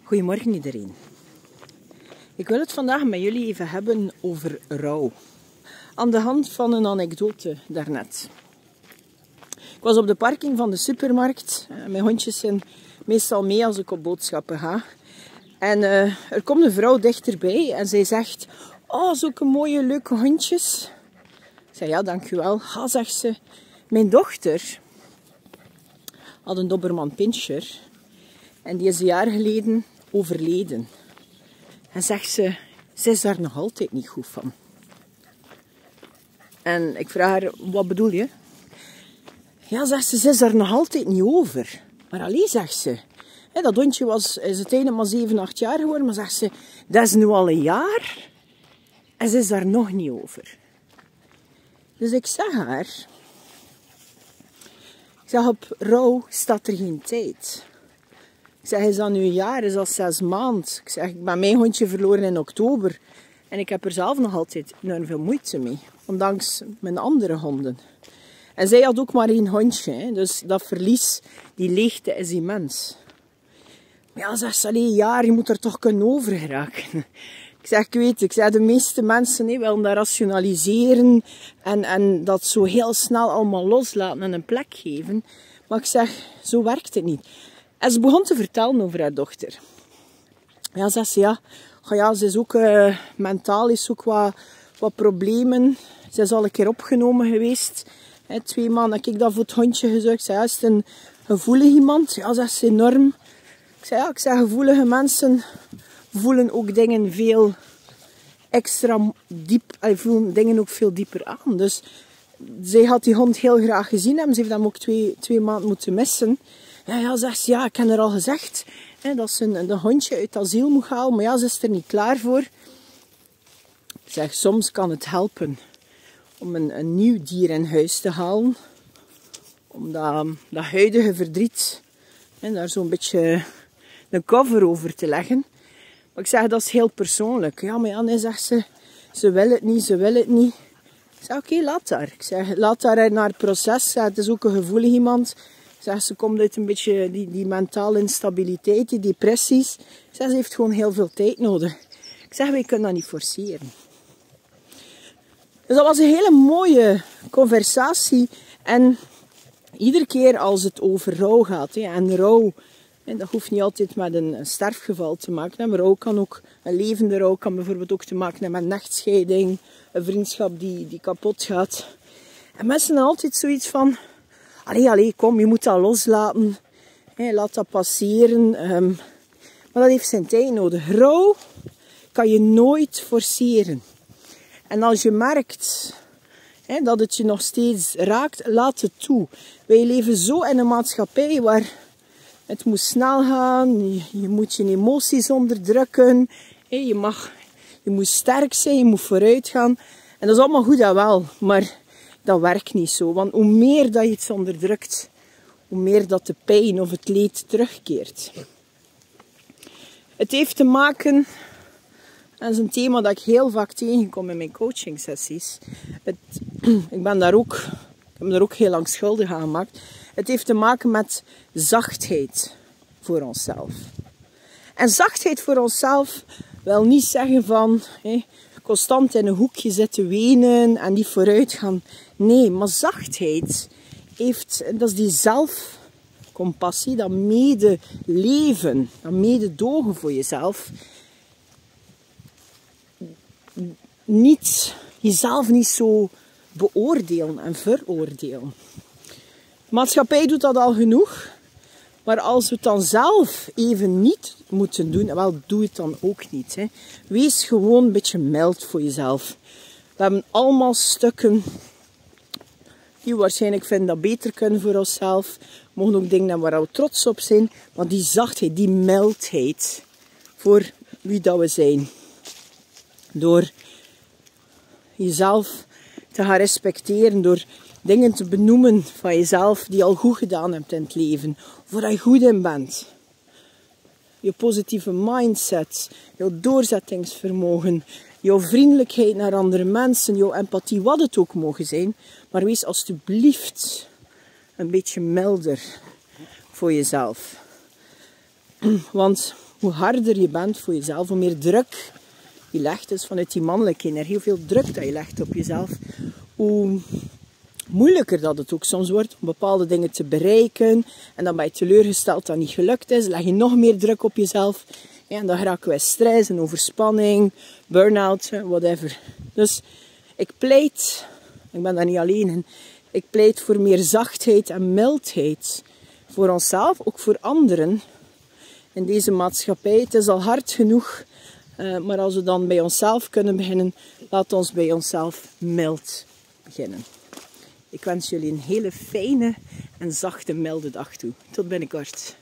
Goedemorgen iedereen. Ik wil het vandaag met jullie even hebben over rouw. Aan de hand van een anekdote daarnet. Ik was op de parking van de supermarkt. Mijn hondjes zijn meestal mee als ik op boodschappen ga. En er komt een vrouw dichterbij en zij zegt: "Oh, zulke mooie, leuke hondjes." Ik zei: "Ja, dankjewel." "Ha," zegt ze, "mijn dochter had een doberman pinscher. En die is een jaar geleden overleden. En zegt ze is daar nog altijd niet goed van." En ik vraag haar: "Wat bedoel je?" "Ja," zegt ze is daar nog altijd niet over." "Maar alleen," zegt ze, dat hondje is uiteindelijk maar 7, 8 jaar geworden. Maar zegt ze, dat is nu al een jaar. En ze is daar nog niet over. Dus ik zeg haar: ik zeg, op rouw staat er geen tijd. Ik zeg, is dat nu een jaar, is dat 6 maanden? Ik zeg, ik ben mijn hondje verloren in oktober. En ik heb er zelf nog altijd enorm veel moeite mee. Ondanks mijn andere honden. En zij had ook maar 1 hondje. Dus dat verlies, die leegte is immens. Maar ja, zegt ze, een jaar, je moet er toch kunnen over geraken. Ik zeg, ik weet, ik zeg, de meeste mensen willen dat rationaliseren. En dat zo heel snel allemaal loslaten en een plek geven. Maar ik zeg, zo werkt het niet. En ze begon te vertellen over haar dochter. Ja, zegt ze, ja, ze is ook mentaal is ook wat problemen. Ze is al een keer opgenomen geweest. 2 maanden heb ik dat voor het hondje gezorgd. Ik zei, ja, is het een gevoelig iemand? Ja, zegt ze, enorm. Ik zei, ja, gevoelige mensen voelen ook dingen veel extra diep. Voelen dingen ook veel dieper aan. Dus zij had die hond heel graag gezien en ze heeft hem ook 2 maanden moeten missen. Ja, zegt ze, ja, ik heb er al gezegd dat ze een hondje uit het asiel moet halen, maar ja, ze is er niet klaar voor. Ik zeg, soms kan het helpen om een nieuw dier in huis te halen, om dat huidige verdriet daar zo'n beetje een cover over te leggen. Maar ik zeg, dat is heel persoonlijk. Ja, maar ja, nee, zegt ze wil het niet, ze wil het niet. Ik zeg, oké, laat haar. Ik zeg, laat haar naar het proces. Het is ook een gevoelig iemand. Ik zeg, ze komt uit een beetje die mentale instabiliteit, die depressies. Ik zeg, ze heeft gewoon heel veel tijd nodig. Ik zeg, wij kunnen dat niet forceren. Dus dat was een hele mooie conversatie. En iedere keer als het over rouw gaat, en rouw, dat hoeft niet altijd met een sterfgeval te maken. Maar rouw kan ook, een levende rouw kan bijvoorbeeld ook te maken hebben met een echtscheiding, een vriendschap die kapot gaat. En mensen hebben altijd zoiets van, allee, kom, je moet dat loslaten. Laat dat passeren. Maar dat heeft zijn tijd nodig. Rouw kan je nooit forceren. En als je merkt dat het je nog steeds raakt, laat het toe. Wij leven zo in een maatschappij waar het moet snel gaan. Je moet je emoties onderdrukken. Je moet sterk zijn, je moet vooruit gaan. En dat is allemaal goed en wel, maar dat werkt niet zo. Want hoe meer dat je iets onderdrukt, hoe meer dat de pijn of het leed terugkeert. Het heeft te maken, dat is een thema dat ik heel vaak tegenkom in mijn coaching sessies. Ik heb me daar ook heel lang schuldig aan gemaakt. Het heeft te maken met zachtheid voor onszelf. En zachtheid voor onszelf wil niet zeggen van constant in een hoekje zitten wenen en niet vooruit gaan. Nee, maar zachtheid dat is die zelfcompassie, dat medeleven, dat mededogen voor jezelf. Jezelf niet zo beoordelen en veroordelen. De maatschappij doet dat al genoeg. Maar als we het dan zelf even niet moeten doen, wel, doe het dan ook niet. Wees gewoon een beetje mild voor jezelf. We hebben allemaal stukken die we waarschijnlijk vinden dat beter kunnen voor onszelf. We mogen ook dingen hebben waar we trots op zijn. Maar die zachtheid, die mildheid voor wie dat we zijn. Door jezelf te gaan respecteren, door dingen te benoemen van jezelf die je al goed gedaan hebt in het leven. Of waar je goed in bent. Je positieve mindset, jouw doorzettingsvermogen, jouw vriendelijkheid naar andere mensen, jouw empathie, wat het ook mogen zijn. Maar wees alstublieft een beetje milder voor jezelf. Want hoe harder je bent voor jezelf, hoe meer druk je legt. Dus vanuit die mannelijke energie, hoeveel druk dat je legt op jezelf, hoe moeilijker dat het ook soms wordt om bepaalde dingen te bereiken. En dan ben je teleurgesteld dat het niet gelukt is. Leg je nog meer druk op jezelf. En dan raken wij stress en overspanning, burn-out, whatever. Dus ik pleit, ik ben daar niet alleen in, ik pleit voor meer zachtheid en mildheid. Voor onszelf, ook voor anderen. In deze maatschappij, het is al hard genoeg. Maar als we dan bij onszelf kunnen beginnen, laat ons bij onszelf mild beginnen. Ik wens jullie een hele fijne en zachte, milde dag toe. Tot binnenkort.